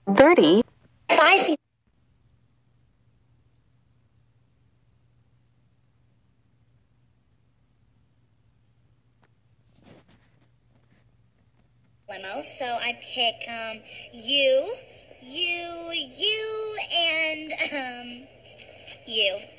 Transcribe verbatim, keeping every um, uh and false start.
thirty, Five. Limo, so I pick um you, you, you, and um you.